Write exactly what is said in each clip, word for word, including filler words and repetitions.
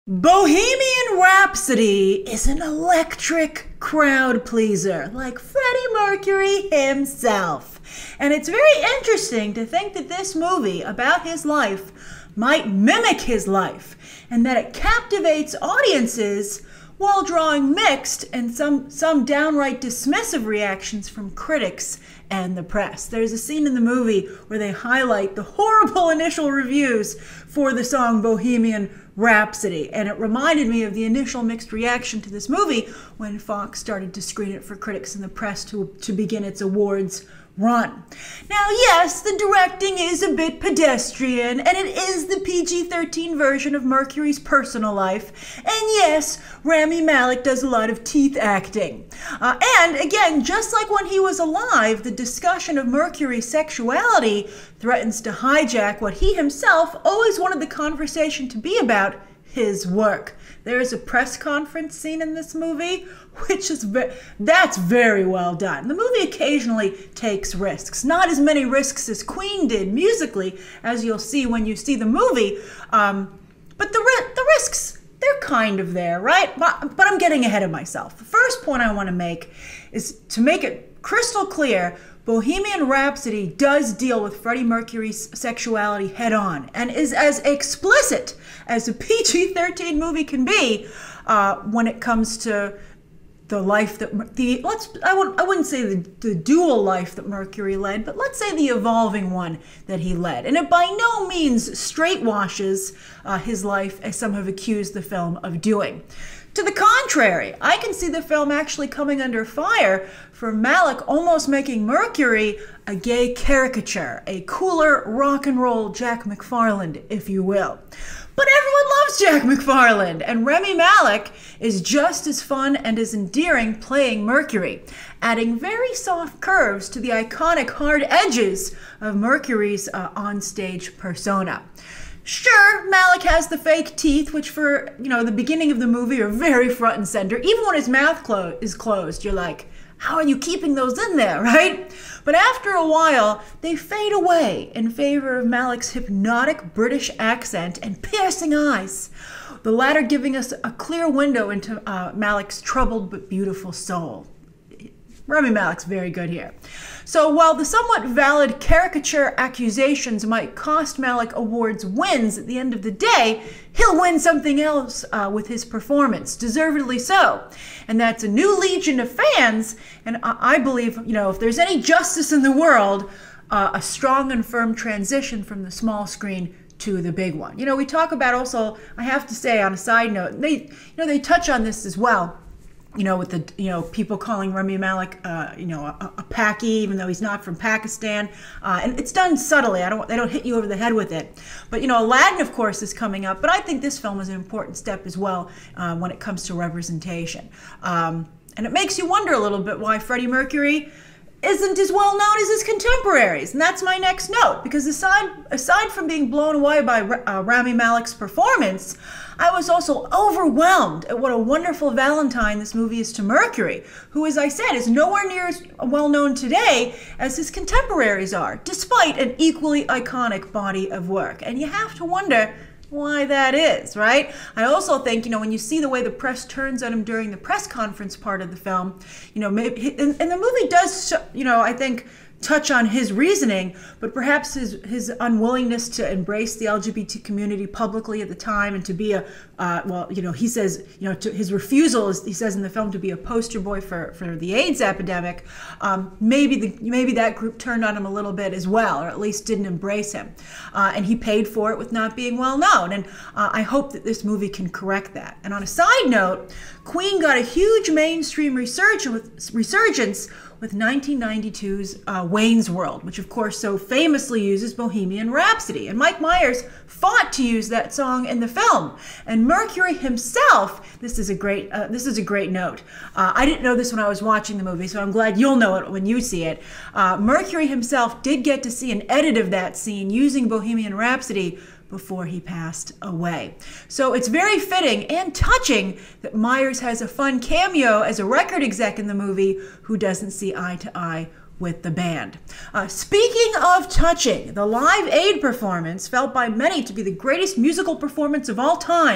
Bohemian Rhapsody is an electric crowd pleaser, like Freddie Mercury himself. And it's very interesting to think that this movie about his life might mimic his life, and that it captivates audiences while drawing mixed and some, some downright dismissive reactions from critics and the press. There's a scene in the movie where they highlight the horrible initial reviews for the song Bohemian Rhapsody, and it reminded me of the initial mixed reaction to this movie when Fox started to screen it for critics and the press to, to begin its awards run. Now, yes, the directing is a bit pedestrian, and it is the P G thirteen version of Mercury's personal life, and yes, Rami Malek does a lot of teeth acting. Uh, and again, just like when he was alive, the discussion of Mercury's sexuality threatens to hijack what he himself always wanted the conversation to be about: his work. There is a press conference scene in this movie, which is ve that's very well done. The movie occasionally takes risks, not as many risks as Queen did musically, as you'll see when you see the movie. Um, but the ri the risks, they're kind of there, right? But, but I'm getting ahead of myself. The first point I want to make is to make it crystal clear: Bohemian Rhapsody does deal with Freddie Mercury's sexuality head-on and is as explicit as a P G thirteen movie can be uh, when it comes to the life that the let's I wouldn't I wouldn't say the, the dual life that Mercury led, but let's say the evolving one that he led. And it by no means straightwashes uh, his life, as some have accused the film of doing. To the contrary, I can see the film actually coming under fire for Malek almost making Mercury a gay caricature, a cooler rock and roll Jack McFarland, if you will. But everyone loves Jack McFarland, and Rami Malek is just as fun and as endearing playing Mercury, adding very soft curves to the iconic hard edges of Mercury's uh, onstage persona. Sure, Malek has the fake teeth, which for, you know, the beginning of the movie are very front and center. Even when his mouth clo is closed, you're like, how are you keeping those in there, right? But after a while, they fade away in favor of Malek's hypnotic British accent and piercing eyes, the latter giving us a clear window into uh, Malek's troubled but beautiful soul. Rami Malek's very good here. So while the somewhat valid caricature accusations might cost Malek awards wins, at the end of the day, he'll win something else uh, with his performance, deservedly so. And that's a new legion of fans, and I, I believe, you know, if there's any justice in the world, uh, a strong and firm transition from the small screen to the big one. You know, we talk about also, I have to say on a side note, they, you know, they touch on this as well. You know, with the, you know, people calling Rami Malek, uh, you know, a, a Paki, even though he's not from Pakistan. Uh, and it's done subtly. I don't, they don't hit you over the head with it. But, you know, Aladdin, of course, is coming up. But I think this film is an important step as well uh, when it comes to representation. Um, and it makes you wonder a little bit why Freddie Mercury isn't as well known as his contemporaries. And that's my next note, because aside, aside from being blown away by uh, Rami Malek's performance, I was also overwhelmed at what a wonderful Valentine this movie is to Mercury, who, as I said, is nowhere near as well known today as his contemporaries are, despite an equally iconic body of work. And you have to wonder why that is, right? I also think, you know, when you see the way the press turns on him during the press conference part of the film, you know, maybe, and, and the movie does, you know, I think, touch on his reasoning, but perhaps his his unwillingness to embrace the L G B T community publicly at the time, and to be a uh, well, you know, he says, you know, to, his refusal is, he says in the film, to be a poster boy for for the AIDS epidemic. Um, maybe the maybe that group turned on him a little bit as well, or at least didn't embrace him, uh, and he paid for it with not being well known. And uh, I hope that this movie can correct that. And on a side note, Queen got a huge mainstream resurgence resurgence with nineteen ninety-two's uh, Wayne's World, which of course so famously uses Bohemian Rhapsody. And Mike Myers fought to use that song in the film. And Mercury himself, this is a great, uh, this is a great note. Uh, I didn't know this when I was watching the movie, so I'm glad you'll know it when you see it. Uh, Mercury himself did get to see an edit of that scene using Bohemian Rhapsody before he passed away. So it's very fitting and touching that Myers has a fun cameo as a record exec in the movie who doesn't see eye to eye with the band. Uh, speaking of touching, the Live Aid performance, felt by many to be the greatest musical performance of all time,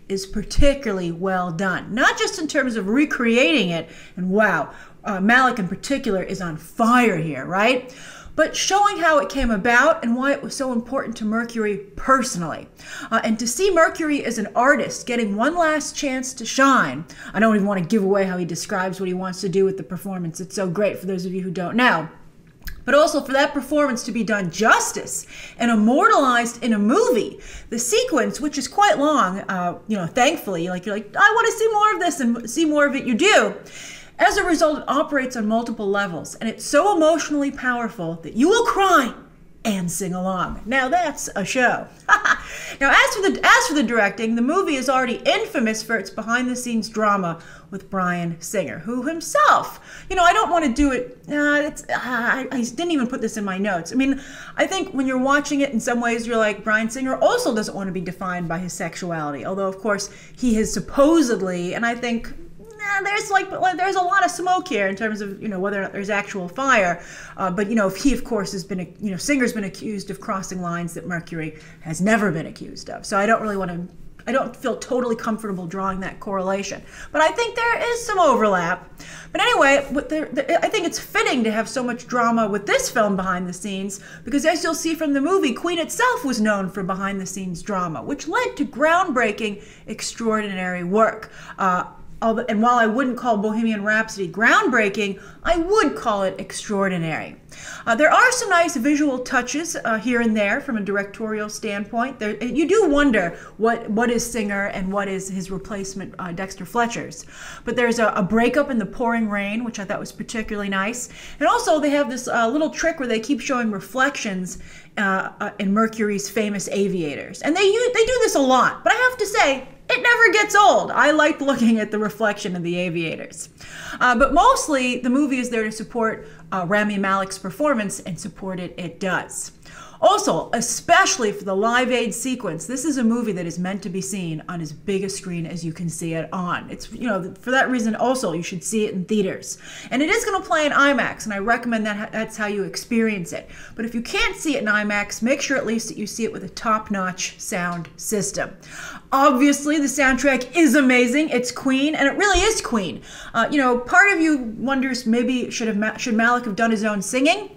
is particularly well done. Not just in terms of recreating it, and wow, uh, Malek in particular is on fire here, right? But showing how it came about and why it was so important to Mercury personally. Uh, and to see Mercury as an artist getting one last chance to shine. I don't even want to give away how he describes what he wants to do with the performance. It's so great for those of you who don't know. But also for that performance to be done justice and immortalized in a movie. The sequence, which is quite long, uh, you know, thankfully, like you're like, I want to see more of this and see more of it, you do. As a result, it operates on multiple levels, and it's so emotionally powerful that you will cry and sing along. Now that's a show. Now, as for the as for the directing, the movie is already infamous for its behind-the-scenes drama with Bryan Singer, who himself, you know, I don't want to do it. Uh, it's, uh, I, I didn't even put this in my notes. I mean, I think when you're watching it, in some ways, you're like, Bryan Singer also doesn't want to be defined by his sexuality, although of course he has supposedly, and I think. There's like there's a lot of smoke here in terms of, you know, whether or not there's actual fire, uh, but you know, if he of course has been, you know, Singer's been accused of crossing lines that Mercury has never been accused of. So I don't really want to, I don't feel totally comfortable drawing that correlation, but I think there is some overlap. But anyway, what the, the, I think it's fitting to have so much drama with this film behind the scenes, because as you'll see from the movie, Queen itself was known for behind the scenes drama, which led to groundbreaking, extraordinary work. Uh, And while I wouldn't call Bohemian Rhapsody groundbreaking, I would call it extraordinary. Uh, there are some nice visual touches uh, here and there from a directorial standpoint. There, you do wonder what, what is Singer and what is his replacement, uh, Dexter Fletcher's. But there's a, a breakup in the pouring rain, which I thought was particularly nice. And also they have this uh, little trick where they keep showing reflections uh, uh, in Mercury's famous aviators. And they, use, they do this a lot, but I have to say, it never gets old. I liked looking at the reflection of the aviators. Uh, but mostly, the movie is there to support uh, Rami Malek's performance, and support it, it does. Also, especially for the Live Aid sequence, this is a movie that is meant to be seen on as big a screen as you can see it on. It's, you know, for that reason also, you should see it in theaters. And it is going to play in IMAX, and I recommend that that's how you experience it. But if you can't see it in IMAX, make sure at least that you see it with a top-notch sound system. Obviously, the soundtrack is amazing. It's Queen, and it really is Queen. Uh, you know, part of you wonders maybe should have should Malek have done his own singing?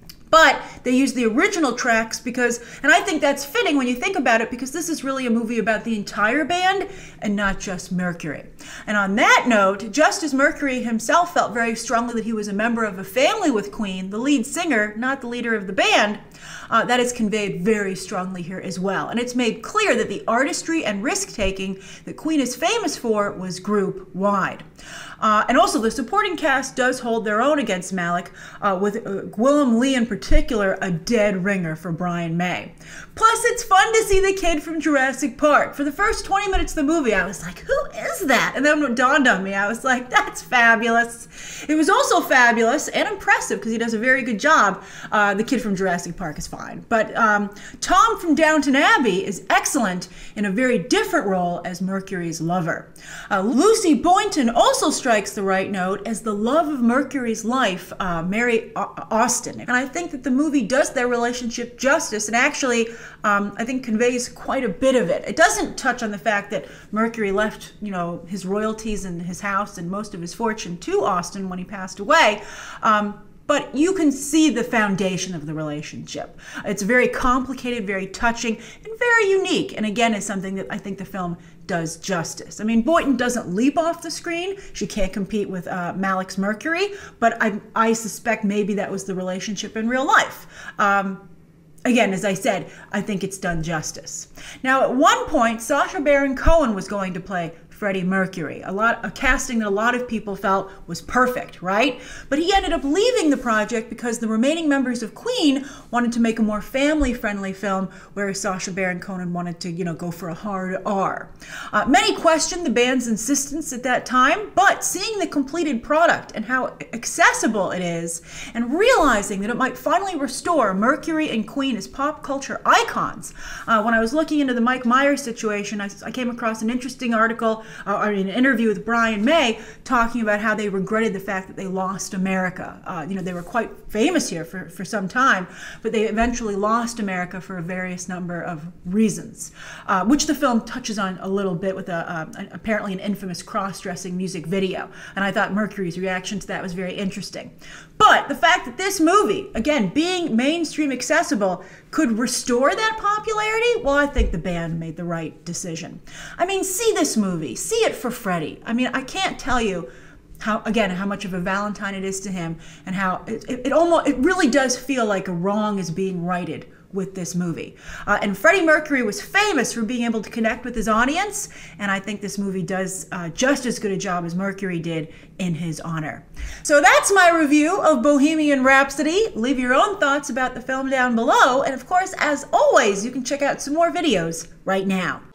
But they use the original tracks because, and I think that's fitting when you think about it, because this is really a movie about the entire band and not just Mercury. And on that note, just as Mercury himself felt very strongly that he was a member of a family with Queen, the lead singer, not the leader of the band, uh, that is conveyed very strongly here as well. And it's made clear that the artistry and risk-taking that Queen is famous for was group-wide. Uh, and also, the supporting cast does hold their own against Malek, uh, with uh, Gwilym Lee in particular a dead ringer for Brian May. Plus, it's fun to see the kid from Jurassic Park. For the first twenty minutes of the movie, I was like, who is that? And then when it dawned on me, I was like, that's fabulous. It was also fabulous and impressive because he does a very good job. Uh, the kid from Jurassic Park is fine. But um, Tom from Downton Abbey is excellent in a very different role as Mercury's lover. Uh, Lucy Boynton also strikes the right note as the love of Mercury's life, uh, Mary Austin. And I think that the movie does their relationship justice and actually, um, I think, conveys quite a bit of it. It doesn't touch on the fact that Mercury left, you know, his royalties and his house and most of his fortune to Austin when he passed away. Um, But you can see the foundation of the relationship. It's very complicated, very touching, and very unique. And again, it's something that I think the film does justice. I mean, Boynton doesn't leap off the screen. She can't compete with uh, Malek's Mercury, but I, I suspect maybe that was the relationship in real life. Um, Again, as I said, I think it's done justice. Now, at one point, Sasha Baron Cohen was going to play Freddie Mercury, a lot a casting that a lot of people felt was perfect, right? But he ended up leaving the project because the remaining members of Queen wanted to make a more family-friendly film, whereas Sasha Baron Cohen wanted to, you know, go for a hard R. Uh, many questioned the band's insistence at that time, but seeing the completed product and how accessible it is, and realizing that it might finally restore Mercury and Queen as pop culture icons. Uh, when I was looking into the Mike Myers situation, I, I came across an interesting article uh, I mean, an interview with Brian May, talking about how they regretted the fact that they lost America. Uh, you know, they were quite famous here for, for some time, but they eventually lost America for a various number of reasons, uh, which the film touches on a little bit with a, uh, apparently an infamous cross-dressing music video. And I thought Mercury's reaction to that was very interesting. But the fact that this movie, again, being mainstream accessible, could restore that popularity, well, I think the band made the right decision. I mean, see this movie, see it for Freddie. I mean, I can't tell you how, again, how much of a Valentine it is to him, and how it, it, it almost, it really does feel like a wrong is being righted with this movie. Uh, and Freddie Mercury was famous for being able to connect with his audience, and I think this movie does uh, just as good a job as Mercury did in his honor. So that's my review of Bohemian Rhapsody. Leave your own thoughts about the film down below, and of course, as always, you can check out some more videos right now.